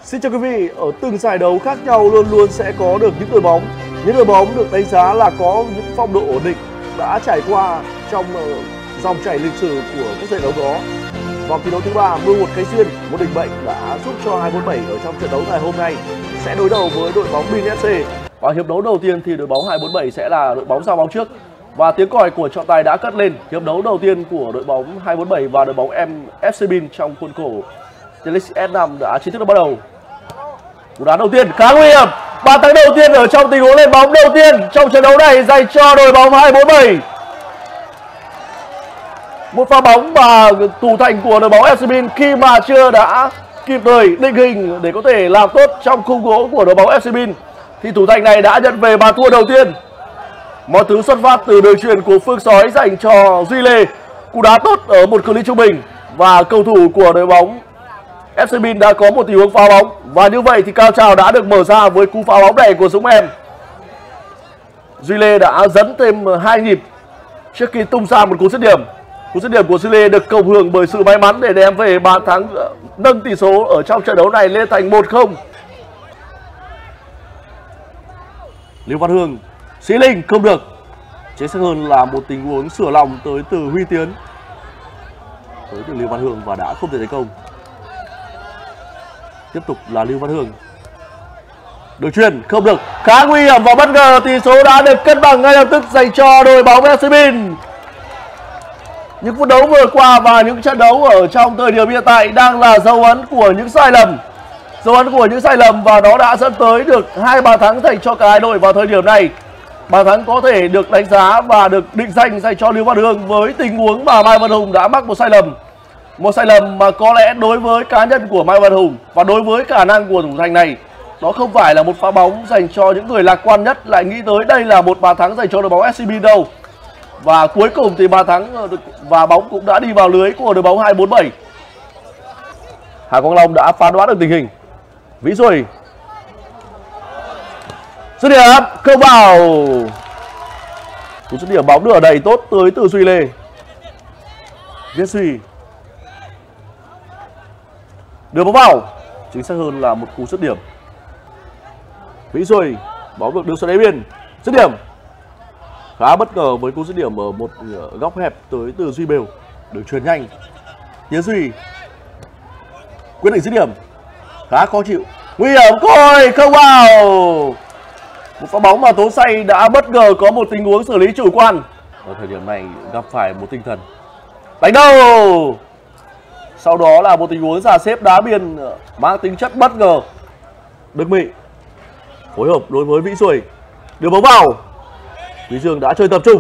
Xin chào quý vị, ở từng giải đấu khác nhau luôn luôn sẽ có được những đội bóng được đánh giá là có những phong độ ổn định đã trải qua trong dòng chảy lịch sử của các giải đấu đó. Vào kỳ đấu thứ 3, 11 cái duyên, một định mệnh đã giúp cho 247 ở trong trận đấu ngày hôm nay sẽ đối đầu với đội bóng Bin FC. Và hiệp đấu đầu tiên thì đội bóng 247 sẽ là đội bóng giao bóng trước. Và tiếng còi của trọng tài đã cất lên. Hiệp đấu đầu tiên của đội bóng 247 và đội bóng FC Bin trong khuôn khổ League S5 đã chính thức được bắt đầu. Cú đá đầu tiên khá nguy hiểm. Bàn thắng đầu tiên ở trong tình huống lên bóng đầu tiên trong trận đấu này dành cho đội bóng 247. Một pha bóng mà thủ thành của đội bóng FC Bin khi mà chưa đã kịp thời định hình để có thể làm tốt trong khung gỗ của đội bóng FC Bin thì thủ thành này đã nhận về bàn thua đầu tiên. Mọi thứ xuất phát từ đường chuyền của Phương Sói dành cho Duy Lê. Cú đá tốt ở một cự ly trung bình và cầu thủ của đội bóng FC Bin đã có một tình huống phá bóng và như vậy thì cao trào đã được mở ra với cú phá bóng này của Dũng Em. Duy Lê đã dẫn thêm 2 nhịp trước khi tung ra một cú dứt điểm. Cú dứt điểm của Duy Lê được cộng hưởng bởi sự may mắn để đem về bàn thắng nâng tỷ số ở trong trận đấu này lên thành 1-0. Lưu Văn Hương, Sĩ Linh không được. Chính xác hơn là một tình huống sửa lòng tới từ Huy Tiến tới từ Lưu Văn Hương và đã không thể thành công. Tiếp tục là Lưu Văn Hương. Đường chuyền không được, khá nguy hiểm và bất ngờ tỷ số đã được cân bằng ngay lập tức dành cho đội bóng FC Bin. Những phút đấu vừa qua và những trận đấu ở trong thời điểm hiện tại đang là dấu ấn của những sai lầm, và nó đã dẫn tới được 2 bàn thắng dành cho cả hai đội vào thời điểm này. Bàn thắng có thể được đánh giá và được định danh dành cho Lưu Văn Hương với tình huống mà Mai Văn Hùng đã mắc một sai lầm. Một sai lầm mà có lẽ đối với cá nhân của Mai Văn Hùng và đối với khả năng của thủ thành này, nó không phải là một pha bóng dành cho những người lạc quan nhất lại nghĩ tới đây là một bàn thắng dành cho đội bóng SCB đâu. Và cuối cùng thì bàn thắng và bóng cũng đã đi vào lưới của đội bóng 247. Hà Quang Long đã phán đoán được tình hình. Vĩ Duy. Dứt điểm không vào. Cú dứt điểm bóng đưa đầy tốt tới từ Duy Lê. Viết Duy. Đưa bóng vào. Chính xác hơn là một cú dứt điểm. Vĩ Duy. Bóng được đưa xuống đáy biên. Dứt điểm. Khá bất ngờ với cú dứt điểm ở một góc hẹp tới từ Duy Bều. Được chuyền nhanh. Tiến Duy quyết định dứt điểm. Khá khó chịu. Nguy hiểm coi không vào. Một pha bóng mà Tố Say đã bất ngờ có một tình huống xử lý chủ quan. Ở thời điểm này gặp phải một tinh thần đánh đầu. Sau đó là một tình huống giả xếp đá biên mang tính chất bất ngờ. Đức Mỹ phối hợp đối với Vĩ Duy. Đưa bóng vào. Quý Dương đã chơi tập trung.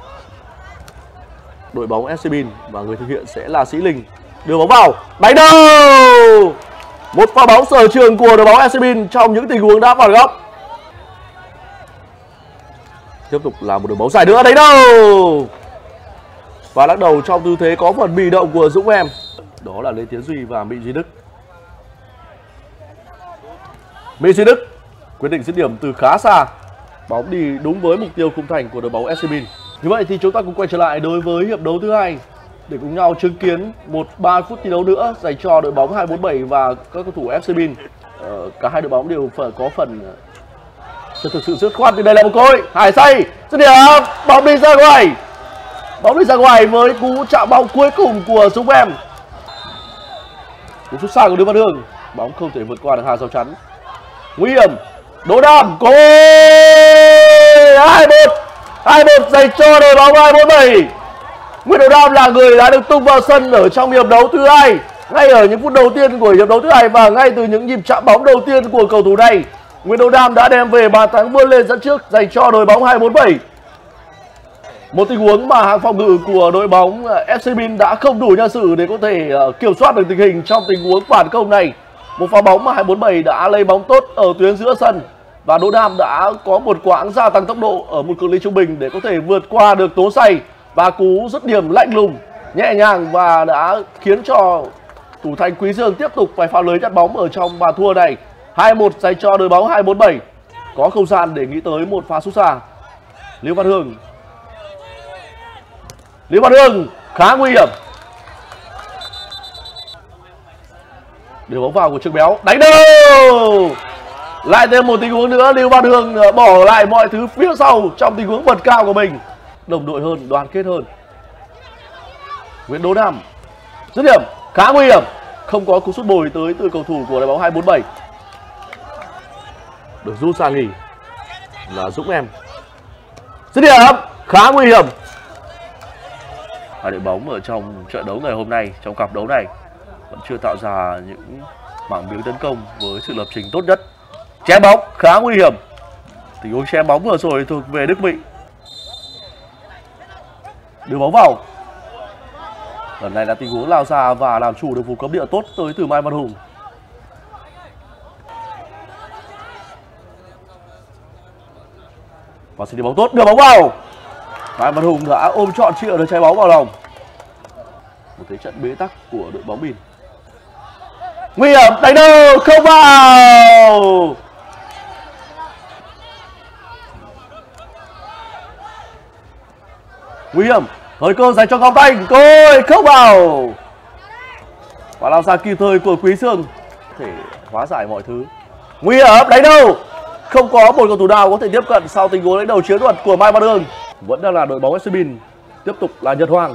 Đội bóng FC Bin và người thực hiện sẽ là Sĩ Linh. Đưa bóng vào. Đánh đầu. Một pha bóng sở trường của đội bóng FC Bin trong những tình huống đã phạt góc. Tiếp tục là một đường bóng dài nữa. Đánh đầu. Và lắc đầu trong tư thế có phần bị động của Dũng Em. Đó là Lê Tiến Duy và Mỹ Duy Đức. Mỹ Duy Đức quyết định dứt điểm từ khá xa. Bóng đi đúng với mục tiêu khung thành của đội bóng FC Bin. Như vậy thì chúng ta cùng quay trở lại đối với hiệp đấu thứ hai để cùng nhau chứng kiến 3 phút thi đấu nữa dành cho đội bóng 247 và các cầu thủ FC Bin. Cả hai đội bóng đều có phần chưa thực sự dứt khoát. Thì đây là một cơ hội. Hải Say dứt điểm, bóng đi ra ngoài. Bóng đi ra ngoài với cú chạm bóng cuối cùng của Dũng Em. Cú sút xa của Lưu Văn Hương, bóng không thể vượt qua được hàng rào chắn. Nguy hiểm. Đỗ Đam có 2-1 dành cho đội bóng 247. Nguyễn Đỗ Đam là người đã được tung vào sân ở trong hiệp đấu thứ hai, ngay ở những phút đầu tiên của hiệp đấu thứ hai và ngay từ những nhịp chạm bóng đầu tiên của cầu thủ này, Nguyễn Đỗ Đam đã đem về bàn thắng vươn lên dẫn trước dành cho đội bóng 247. Một tình huống mà hàng phòng ngự của đội bóng FC Bin đã không đủ nhân sự để có thể kiểm soát được tình hình trong tình huống phản công này. Một pha bóng mà 247 đã lấy bóng tốt ở tuyến giữa sân và Đỗ Đam đã có một quãng gia tăng tốc độ ở một cự ly trung bình để có thể vượt qua được Tố Say và cú dứt điểm lạnh lùng, nhẹ nhàng và đã khiến cho thủ thành Quý Dương tiếp tục phải phá lưới chặn bóng ở trong bàn thua này. 2-1 dành cho đội bóng 247. Có không gian để nghĩ tới một pha sút xa. Lưu Văn Hương khá nguy hiểm. Đưa bóng vào của Trường Béo, đánh đâu. Lại thêm một tình huống nữa, Lưu Văn Hương bỏ lại mọi thứ phía sau trong tình huống bật cao của mình. Đồng đội hơn, đoàn kết hơn. Nguyễn Đỗ Nam, dứt điểm khá nguy hiểm, không có cú sút bồi tới từ cầu thủ của đội bóng 247. Được rút sang nghỉ là Dũng Em, dứt điểm khá nguy hiểm. Hai đội bóng ở trong trận đấu ngày hôm nay, trong cặp đấu này vẫn chưa tạo ra những mảng miếng tấn công với sự lập trình tốt nhất. Chém bóng khá nguy hiểm. Tình huống chém bóng vừa rồi thuộc về Đức Mỹ. Đưa bóng vào. Lần này là tình huống lao ra và làm chủ được vùng cấm địa tốt tới từ Mai Văn Hùng. Và xin đi bóng tốt, đưa bóng vào. Mai Văn Hùng đã ôm trọn chịu được trái bóng vào lòng. Một thế trận bế tắc của đội bóng Bìn. Nguy hiểm, đánh đâu, không vào. Nguy hiểm, thời cơ dành cho Ngọc Thanh, coi không vào. Và làm sao kịp thời của Quý Sương thể hóa giải mọi thứ. Nguy hiểm, đánh đâu, không có một cầu thủ nào có thể tiếp cận sau tình huống đánh đầu chiến thuật của Mai Văn Hương. Vẫn đang là đội bóng FC Bìn, tiếp tục là Nhật Hoàng.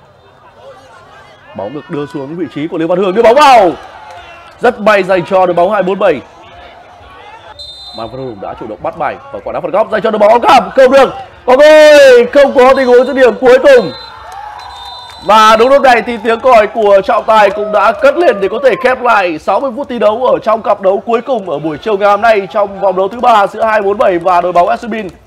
Bóng được đưa xuống vị trí của Lưu Văn Hương, đưa bóng vào. Rất may dành cho đội bóng 247. Mai Văn Hùng đã chủ động bắt bài và quả đá phạt góc dành cho đội bóng Áo Cam, không được. Có gol, không có tình huống dứt điểm cuối cùng. Và đúng lúc này thì tiếng còi của trọng tài cũng đã cất lên để có thể khép lại 60 phút thi đấu ở trong cặp đấu cuối cùng ở buổi chiều ngày hôm nay trong vòng đấu thứ 3 giữa 247 và đội bóng FC Bìn.